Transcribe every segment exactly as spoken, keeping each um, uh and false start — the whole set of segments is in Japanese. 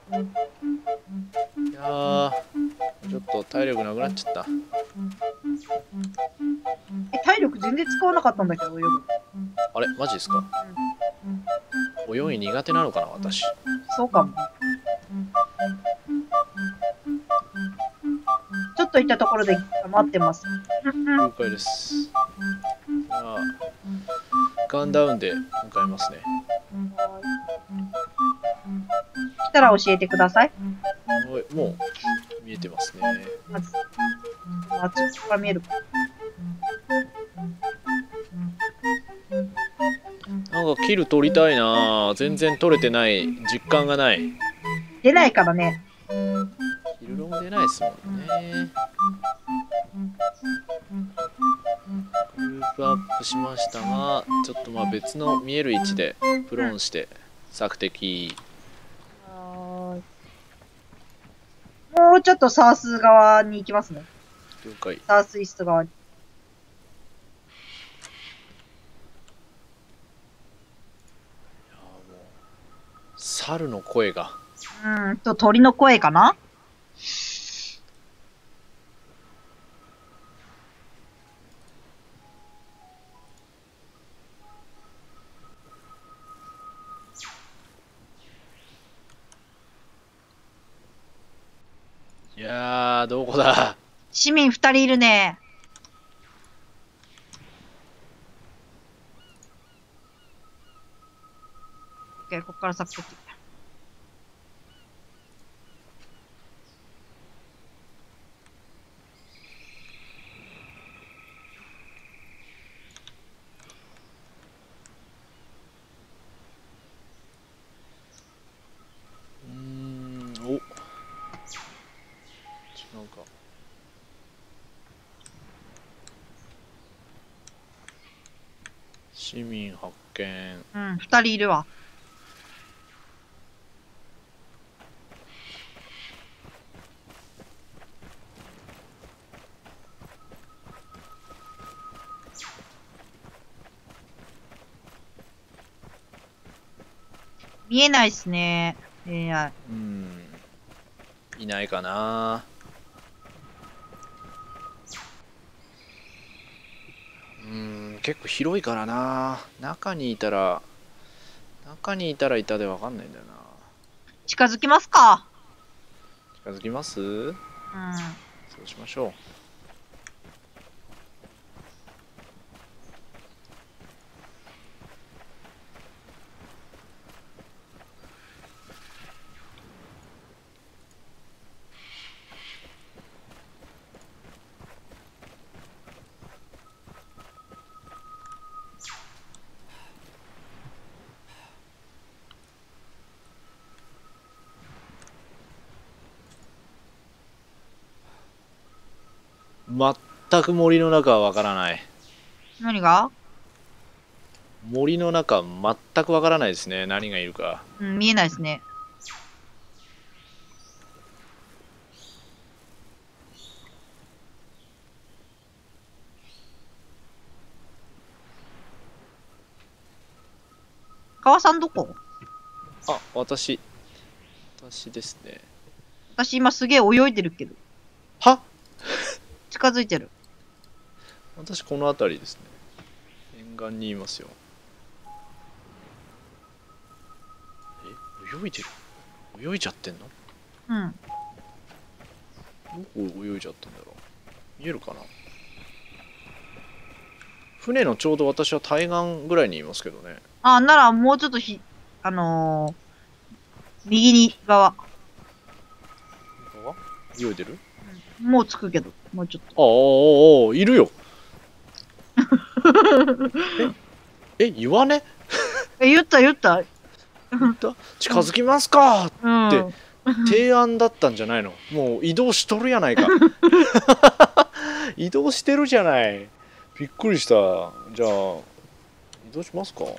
いやー、ちょっと体力なくなっちゃった。 え、体力全然使わなかったんだけど、泳ぐ。 あれマジですか？泳ぎ苦手なのかな私。 そうかも。ちょっと行ったところで待ってます。 了解です。じゃあガンダウンで向かいますね。 来たら教えてください。 おい、もう見えてますね。 まず、あっちから見えるか。 なんかキル取りたいな。全然取れてない。実感がない。 出ないからね。 キルロも出ないですもんね。グループアップしましたが、ちょっとまあ別の見える位置でプロンして索敵。 もうちょっとサース側に行きますね。 了解。 サースイースト側に。 猿の声が。 うーんと、鳥の声かな？ いやー、どこだ？ 市民二人いるね。オッケー、こっから索敵。 うーん、お。違うか。市民発見。 うん、二人いるわ。見えないっすね。エーアイ。 うーん、いないかな。うーん、結構広いからな。中にいたら中にいたらいたでわかんないんだよな。 近づきますか。 近づきます？ うん。 そうしましょう。全く森の中はわからない。 何が？ 森の中全くわからないですね。何がいるか。 うん、見えないですね。川さんどこ？ あ、私私ですね。 私今すげえ泳いでるけど。 は？ 近づいてる。 私この辺りですね。沿岸にいますよ。え、泳いでる？泳いじゃってんの？ うん。 どこ泳いじゃったんだろう。見えるかな。船のちょうど私は対岸ぐらいにいますけどね。 あ、ならもうちょっとひ、あのー、右に側。 泳いでる？ うん、もう着くけど、もうちょっああ、ああ、いるよ。え、え、言わね？ と。え、言った言った。 言った？近づきますかっうん。 て提案だったんじゃないの？もう移動しとるやないか。移動してるじゃない。びっくりした。じゃあ移動しますか。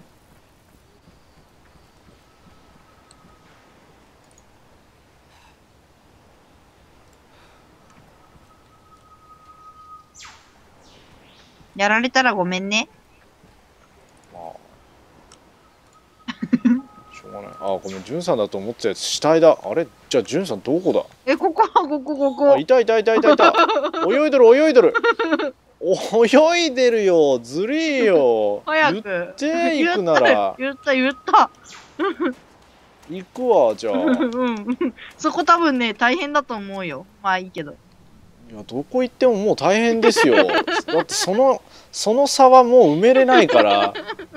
やられたらごめんね。 まあしょうがない。あ、こごめん、ジュンさんだと思ってたやつ死体だ。あれ、じゃあジュンさんどこだ。 え、ここ、ここ、ここ。 あ、いたいたいたいたいた。泳いでる泳いでる。泳いでるよ、ずるいよ。 早く。 言って行くなら。 言った言った。 行くわ、じゃあ。 うん。そこ多分ね、大変だと思うよ。まあいいけど。 いや、どこ行ってももう大変ですよ。だってそのその差はもう埋めれないから。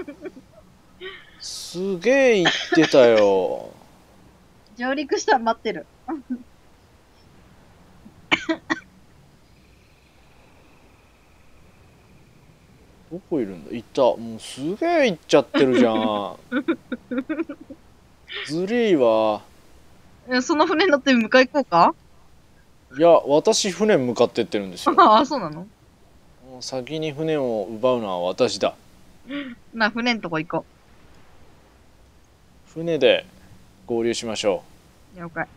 すげえ行ってたよ。 上陸したら待ってる。 どこいるんだ。行った。もうすげえ行っちゃってるじゃん。ずるいわ。 え、その船乗って迎え行こうか。 いや、私船向かってってるんですよ。 ああ、そうなの。 もう先に船を奪うのは私だ。 な、船んとこ行こ船で合流しましょう。了解。 う。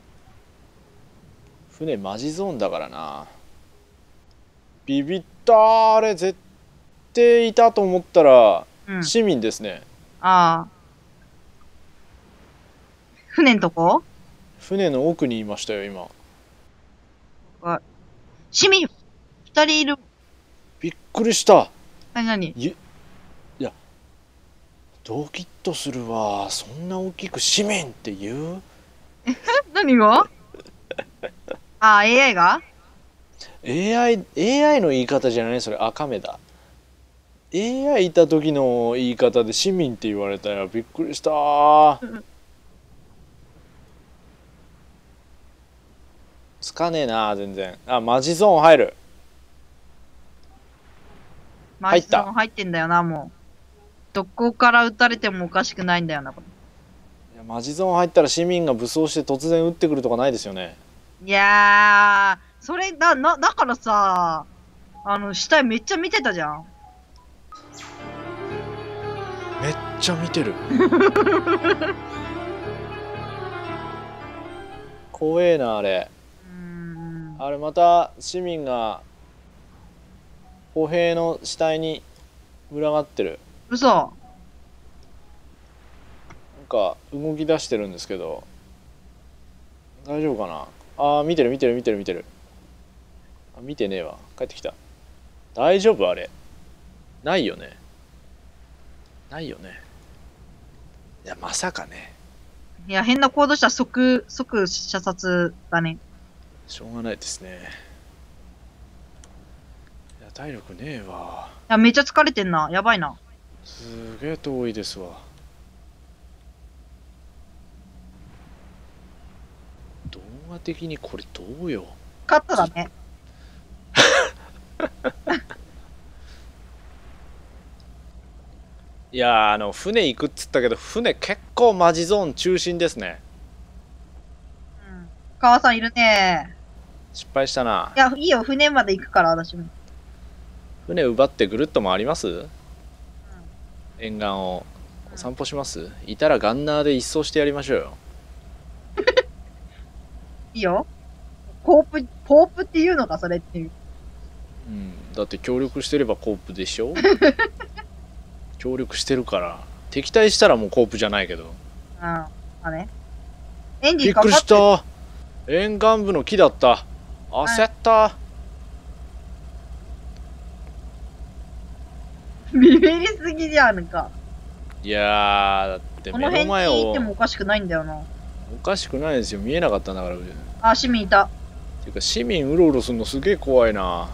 船マジゾーンだからな。ビビったー。あれ絶対いたと思ったら、 うん。 市民ですね。 ああ。船んとこ船の奥にいましたよ今。 市民二人いる。 びっくりした。 なになに。 いいや、ドキッとするわ。そんな大きく市民って言う。 何がああ、エーアイ がエーアイ、エーアイ の言い方じゃない、それ赤目だ。エーアイ いた時の言い方で市民って言われたよ。びっくりしたー。つかねえな全然。あ、マジゾーン入る。 マジゾーン入ってんだよな、もう。どこから撃たれてもおかしくないんだよな、これ。 いや、マジゾーン入ったら市民が武装して突然撃ってくるとかないですよね。 いやー、それ、だ、な、だからさ、あの、死体めっちゃ見てたじゃん。 めっちゃ見てる。怖えなあれ。 うーん。 あれまた市民が歩兵の死体に群がってる。 嘘。 なんか動き出してるんですけど大丈夫かな。あー見てる見てる見てる見てる。あ、見てねえわ。帰ってきた。大丈夫あれ。ないよね。ないよね。いやまさかね。 いや、変な行動したら即、即射殺だね。 しょうがないですね。いや体力ねえわ。 いや、めっちゃ疲れてんな。やばいな。 すげえ遠いですわ。動画的にこれどうよ。 カットだね。 いやー、あの船行くっつったけど船結構マジゾーン中心ですね。 うん。川さんいるね。 失敗したな。 いや、いいよ。船まで行くから、私も。 船奪ってぐるっと回ります。沿岸をお散歩します。いたらガンナーで一掃してやりましょうよ。 いいよ。コープ、コープっていうのか、それっていう。 うん、だって協力してればコープでしょ。協力してるから敵対したらもうコープじゃないけど。 うん。まあね。エンジびっくりンかかってした。沿岸部の木だった。焦った。 ビビりすぎじゃんか。 いやーだって目この辺の前をにいてもおかしくないんだよな。 おかしくないですよ。見えなかったんだから。 あ、市民いた。 ていうか市民うろうろするのすげえ怖いな。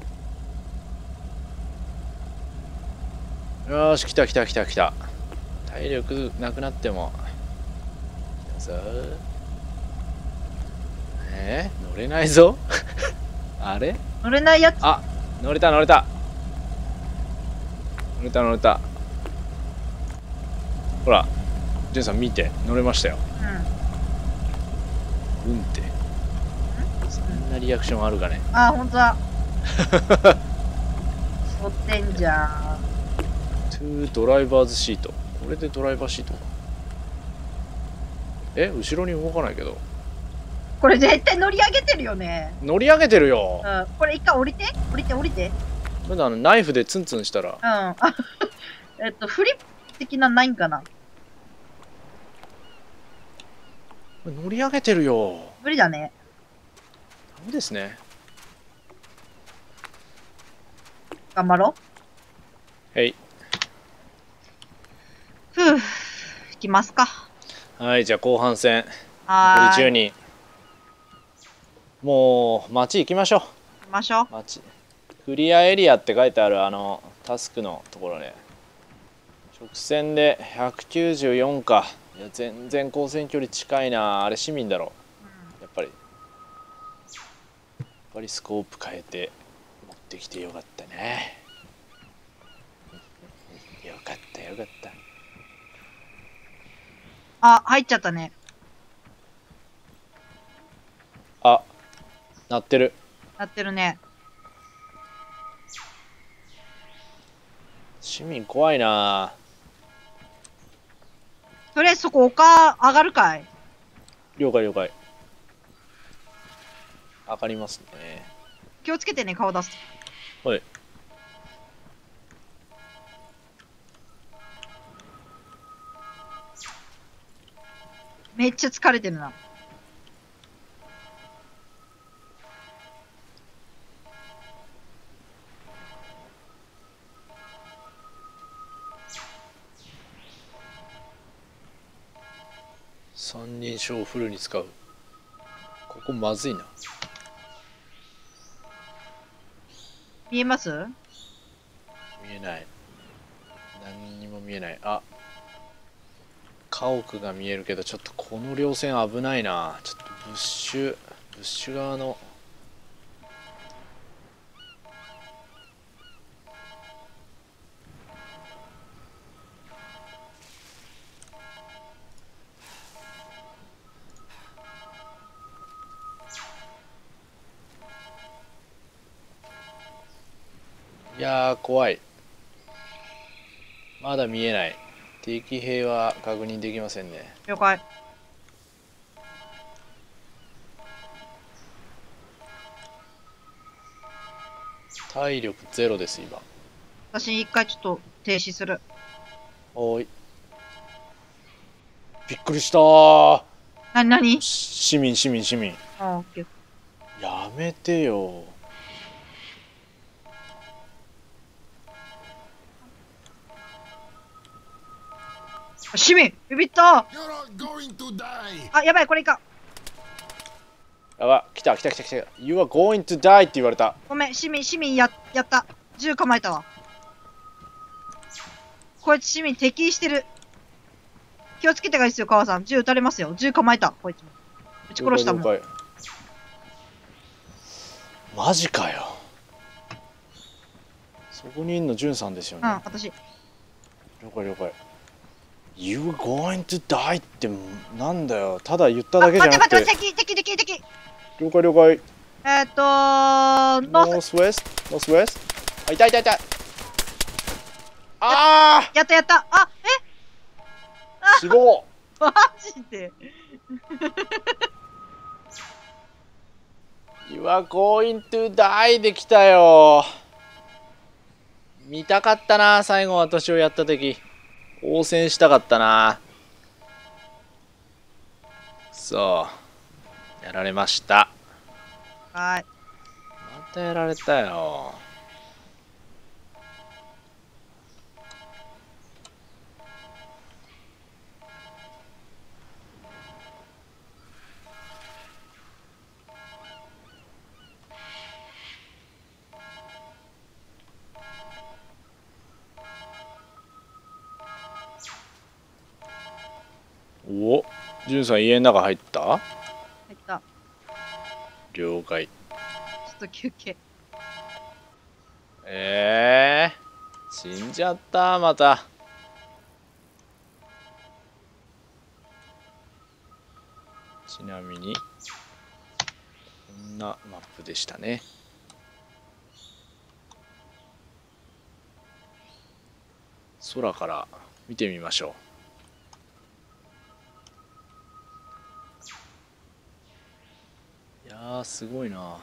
よーし来た来た来た来た。体力なくなっても来たぞ。えー、乗れないぞ。あれ乗れないやつ。 あ、乗れた乗れた乗れた乗れた。ほらジェンさん見て、乗れましたよ。 うん。 うんって、そんなリアクションあるかね。 あ、ほんとだ。乗ってんじゃん。 トゥードライバーズシート。これでドライバーシートか。え、後ろに動かないけど。 これ絶対乗り上げてるよね。 乗り上げてるよ。 うん。これ一回降りて降りて降りて。 まだあのナイフでツンツンしたら。 うん。あえっと、フリップ的なないんかな。 これ乗り上げてるよ。 無理だね。 ダメですね。 頑張ろはい。 う。ふぅ。行きますか。 はい、じゃあ後半戦。 はーい。 残りじゅうにん。もう、街行きましょう。 行きましょう。 街。クリアエリアって書いてあるあの、タスクのところね。直線でひゃくきゅうじゅうよんか。いや、全然交戦距離近いな。あれ市民だろ。やっぱり。やっぱりスコープ変えて持ってきてよかったね。よかったよかった。 あ、入っちゃったね。 あ、鳴ってる。 なってるね。 市民怖いな。 とりあえずそこ丘上がるかい？ 了解了解。上がりますね。 気をつけてね、顔出す。 はい。 めっちゃ疲れてるな。 三人称をフルに使う。ここまずいな。 見えます？ 見えない。何にも見えない。あ、家屋が見えるけど、ちょっとこの稜線危ないな。ちょっとブッシュブッシュ側の。いやー怖い。まだ見えない。敵兵は確認できませんね。 了解。 体力ゼロです今。 私一回ちょっと停止する。 おーい。びっくりしたー。 なになに？ 市民市民市民。 あ、オッケー。 やめてよ。 市民ビビった。 You're all going to die. あ、やばい、これいか。 やば、来た来た来た来た。You are going to die って言われた。 ごめん、市民、市民や、やった。銃構えたわ。こいつ市民敵意してる。気をつけてがいいですよ、川さん。銃撃たれますよ。銃構えた。こいつも。撃ち殺したもん。 了解了解。マジかよ。そこにいんのジュンさんですようん、 ね。 私。 了解了解。You are going to die ってなんだよ。ただ言っただけじゃなくて。 待って待って、敵、敵、敵、敵。 了解了解。 えーっとー、ノース、 ノースウェストノースウェスト。あ、痛い痛い痛い。あやったやった。あ、えあ死亡。 マジで。 You are going to die できたよ。見たかったな、最後私をやった時。応戦したかったな。そうやられました。 はい。 またやられたよ。お、ジュンさん家の中入った？ 入った。 了解。 ちょっと休憩。 えー、死んじゃったまた。ちなみにこんなマップでしたね。空から見てみましょう。いやーすごいな。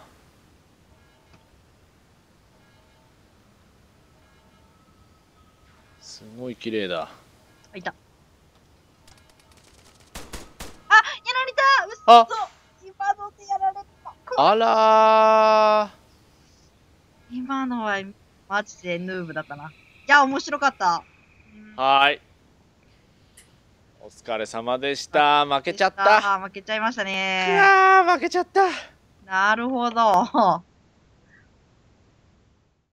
すごい綺麗だ。 あ、いた。あ、やられたあ今のでやられた。 あら今のはマジでヌーブだったな。いや、面白かった。 ーはーい、お疲れ様でした。負けちゃった。 あ、負けちゃいましたいね。 やー負けちゃった。 なるほど。